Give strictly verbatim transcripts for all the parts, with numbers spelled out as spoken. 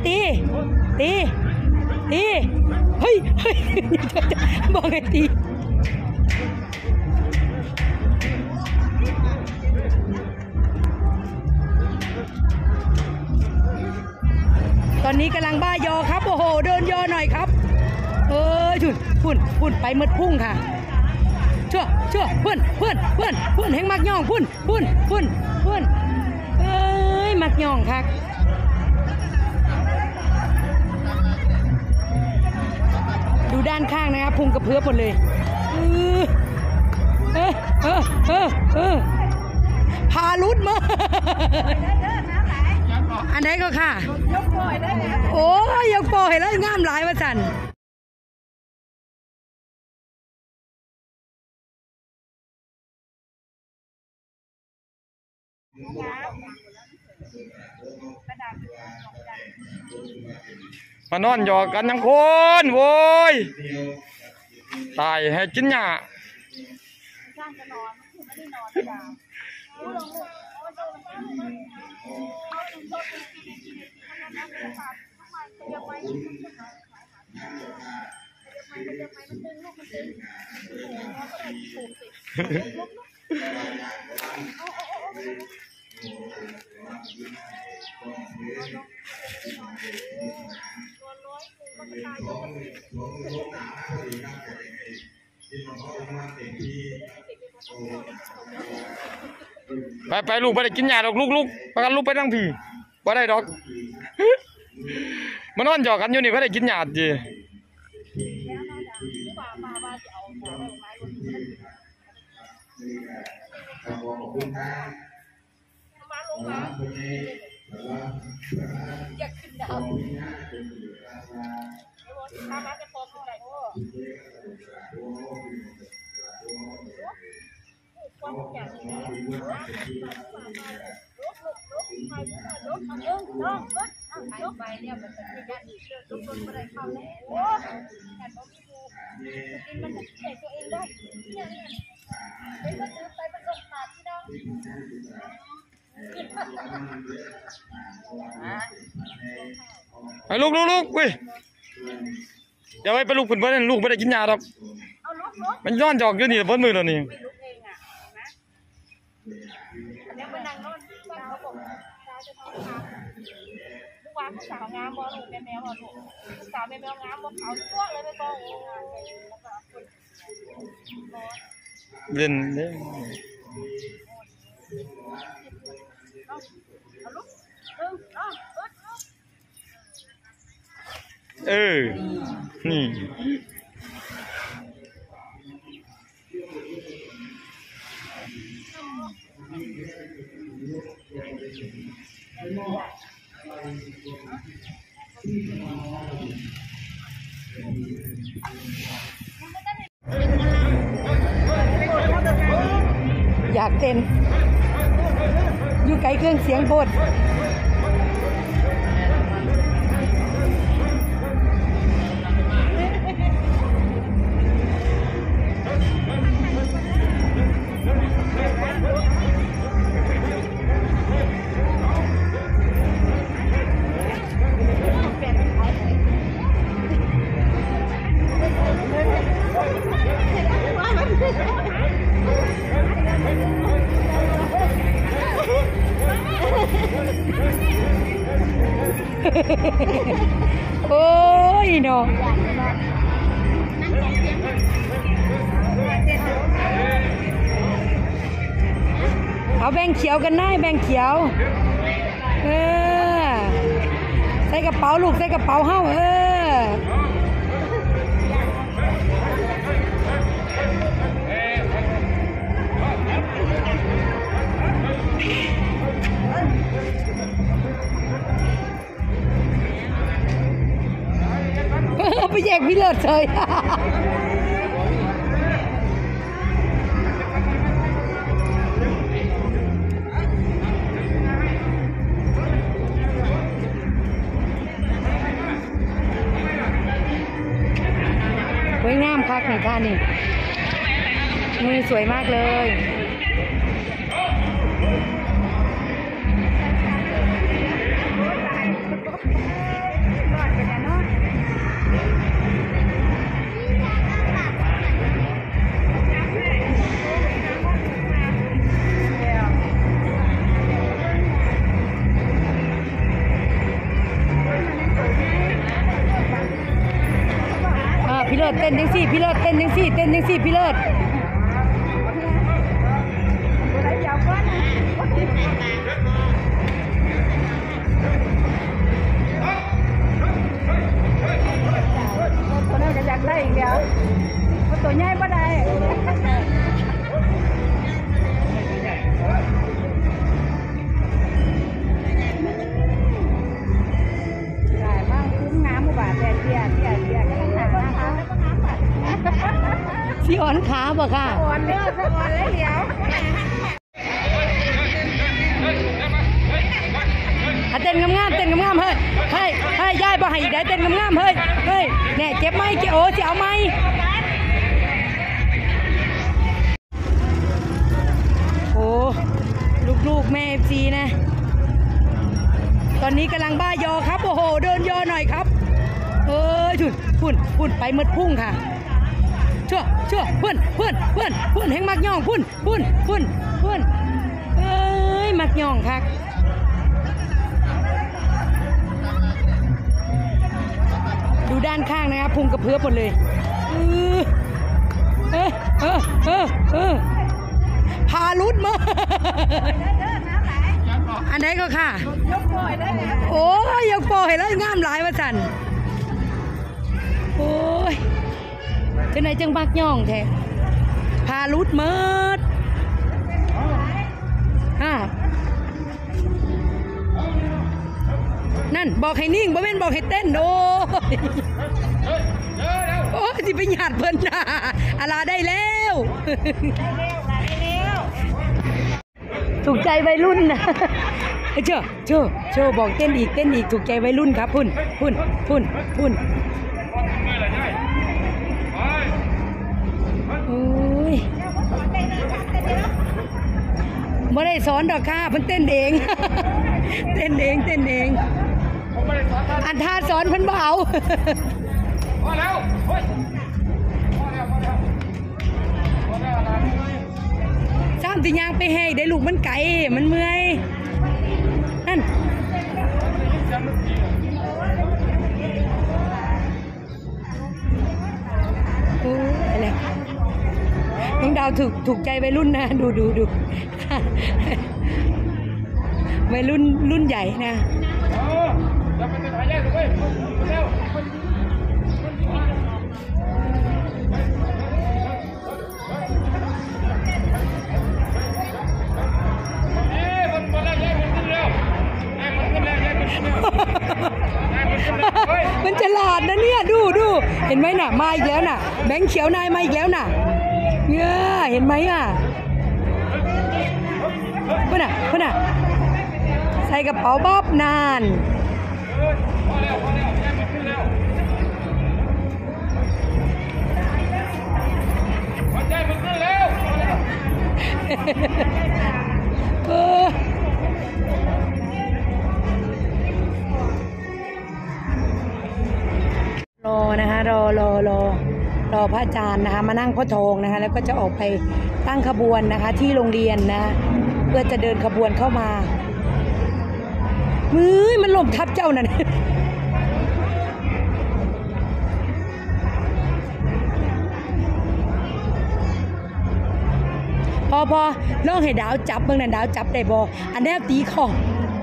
ตีตีตีเฮ้ยเฮ้ยบอกไงตีตอนนี้กำลังบ้ายอครับโอ้โหเดินยอหน่อยครับเออชุนพุ่นพุ่นไปมืดพุ่งค่ะชั่วชั่วพุ่นพุ่นพุ่นพุ่นแห่งมักย่องพุ่นพุ่นพุ่นพุ่นเอ้ยมักย่องครับดูด้านข้างนะครับพุงกระเพื่อหมดเลยเออเออเออเออเออพาลุดมาอันไหนก็ค่ะยกปล่อยได้ไงโอ้ยยกปล่อยแล้วงามหลายว่าสันมานอนหยอกกันยังคนโว้ยตายให้กินหญ้าไปไปลูกไปได้กินหญ้าดอกลูกลูกประกันลูกไปนั่งผีบ่ได้ดอกมานอนหยอกกันอยู่นี่ก็ได้กินหญ้าจีอยากกินดาวถ้ามาจะพอเท่าไหร่โอ้ความอยากนี้ลุกลุกลุกไปลุกเอาเยอะน้องลุกเอาลุกไปเนี่ยมันจะมีการดีเชื่อลุกลุกไม่ได้เข้าแล้วโอ้แต่ต้องมีดูกินมันจะใส่ตัวเองได้เนี่ยเนี่ยไปก็ซื้อไปผสมขาดที่น้องไปลูกลูกลูกเว้ยอย่าไปไปลูกผุนเพื่อนลูกไม่ได้กินยาหรอกมันย้อนจอกอยู่นี่เพิ่นมือแล้วนี่สาวงามบ่ลูกแม่แมวบ่ลูกสาวแม่แมวงามบ่ขาวชั่วเลยไม่บ่เล่นเด้เออนี่อยากเต้นอยู่ไกลเครื่องเสียงโพดโอ้ยเนาะเอาแบ่งเขียวกันได้แบ่งเขียวเออใส่กระเป๋าลูกใส่กระเป๋าเฮ้าเออไปแยกพี่เลิศเลยสวยงามคักในท่านี่มือสวยมากเลยรอดกันเนาะพี่เลิศเต้นยังสี่พี่เลิศเต้นยังสี่เต้นยังสี่พี่เลิศตัวนั้นก็อยากได้อีกแล้วตัวใหญ่ปะได้สีอ่อนขาบ่ค่ะอ่อนเด้อสะอ่อนแล้วเดี๋ยวเต้นงามๆเต้นงามๆเฮ้ยเฮ้ยเฮ้ยยายบ่ให้อีกได้เต้นงามๆเฮ้ยเฮ้ยแน่เจ็บไหมเจ็บโอ้สิเอาไหมโอ้ลูกๆแม่เอฟซีนะตอนนี้กำลังบ้ายอครับโอ้โหเดินยอหน่อยครับเออชุดพุ่นพุ่นไปมืดพุ่งค่ะชั่วชั่วพุ่นพุ่นพุ่นพุ่นแห่งมักย่องพุ่นพุ่นพุ่นพุ่นเอ้ยมักย่องคักดูด้านข้างนะครับพุงกระเพื่อหมดเลยเออเออเออเออเออพาลุดมาอันไหนก็ค่ะโอ้ยยกปล่อยแล้วงามหลายว่าสันโอ้ยจังไหนจังบักย่องแท้พาลุดเมิดฮะนั่นบอกให้นิ่งบ่แม่นบอกให้เต้นโอ้ยโอ้ยสิไปหยาดเพิ่นน่ะอะไรได้แล้วถูกใจวัยรุ่นนะเจ้าเจ้าเจ้าบอกเต้นอีกเต้นอีกถูกใจวัยรุ่นครับพุ่นพุ่นพุ่นพุ่นโอ้ยไม่ได้สอนดอกค่ะเพิ่นเต้นเองเต้นเองเต้นเองอันท่าสอนเพิ่นเบาพอแล้วพอแล้วพอแล้วพอแล้วซ้ำติยางไปให้ได้ลูกมันไก่มันเมื่อยนั่นโอ้ยอะไรน้องดาวถูกถูกใจวัยรุ่นนะดูดูดูวัยรุ่นรุ่นใหญ่นะมันฉลาดนะเนี่ยดูดูเห็นไหมน่ะมาอีกแล้วน่ะแบงค์เขียวนายมาอีกแล้วน่ะเนี่ยเห็นไหมอ่ะพุ่นน่ะพุ่นน่ะใส่กระเป๋าบ๊อบนานเออรอนะคะรอรอรอรอพระอาจารย์นะคะมานั่งพ่อทองนะคะแล้วก็จะออกไปตั้งขบวนนะคะที่โรงเรียนนะเพื่อจะเดินขบวนเข้ามามือมันหล่มทับเจ้านั่นพอพอลองให้ดาวจับเมื่อนั้นดาวจับได้บออันนี้ตีของ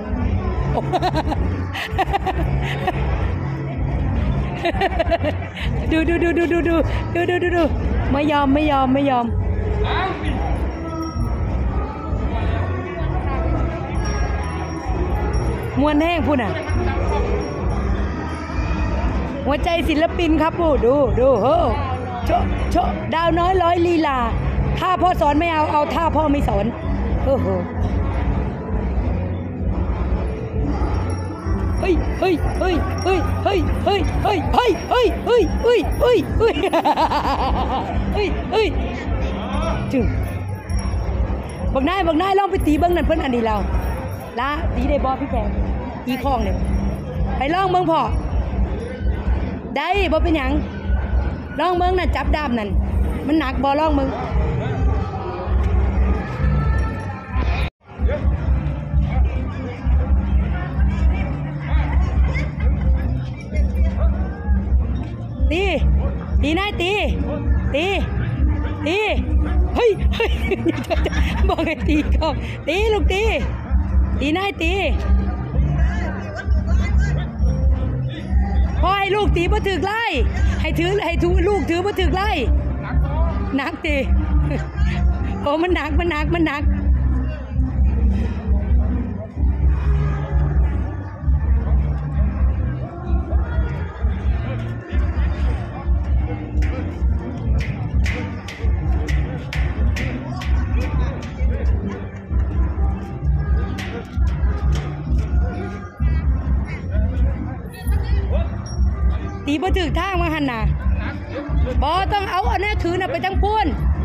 ดูดูดูดูดูดูดูดูดูดูไม่ยอมไม่ยอมไม่ยอมมวนแห้งพูดน่ะหัวใจศิลปินครับพูดดูดูเฮ้อโชโชดาวน้อยร้อยลีลาถ้าพ่อสอนไม่เอาเอาถ้าพ่อไม่สอนโอ้โหเฮ้ยเฮ้ยเฮ้ยเฮ้ยเฮ้ยเฮ้ยเฮ้ยเฮ้ยเฮ้ยเฮ้ยเฮ้ยเฮ้ยเฮ้ยเฮ้ยเฮ้ยจึงบักนายบักนายลองไปตีเบิ้งนั่นเพิ่นอันนี้เราละตีได้บอพี่แกตีคล้องเนี่ยไปลองเบิ้งพ่อได้บ่เป็นหยังลองเบิ่งน่ะจับดาบนั่นมันหนักบ่ลองเบิ่งตีตีนายตีตีตีเฮ้ยเฮ้ยบอกให้ตีก่อนตีลูกตีตีนายตีพอให้ลูกตีบ่ถึกไล่ให้ถือให้ถือลูกถือบ่ถึกไล่หนักตีโอ้มันหนักมันหนักมันหนักตีบ่ถึกทางมาหันน่ะบ่ต้องเอาอันนี้ถือน่ะไปทั้งพูน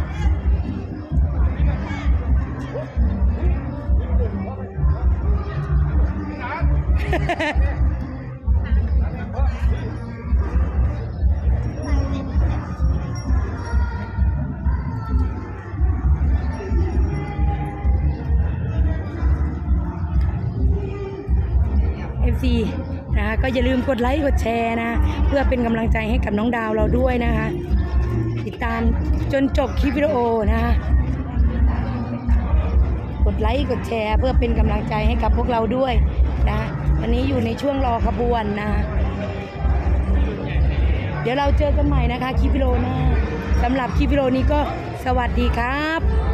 เอฟซีนะคะก็อย่าลืมกดไลค์กดแชร์นะเพื่อเป็นกำลังใจให้กับน้องดาวเราด้วยนะคะติดตามจนจบคลิปวิดีโอนะคะกดไลค์กดแชร์เพื่อเป็นกำลังใจให้กับพวกเราด้วยนะวันนี้อยู่ในช่วงรอขบวนนะเดี๋ยวเราเจอกันใหม่นะคะคลิปวิดีโอหน้าสำหรับคลิปวิดีโอนี้ก็สวัสดีครับ